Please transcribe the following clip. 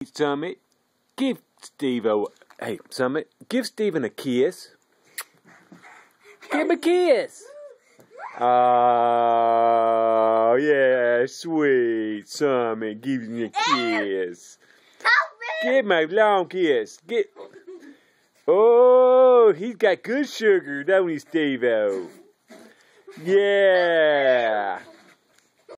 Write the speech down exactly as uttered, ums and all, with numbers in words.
Summit, give Steve a... Hey, Summit, give Steven a kiss. Give him a kiss. Oh, yeah, sweet. Summit gives me a kiss. Give him a long kiss. Get... Oh, he's got good sugar, don't he, Steve-O? Yeah.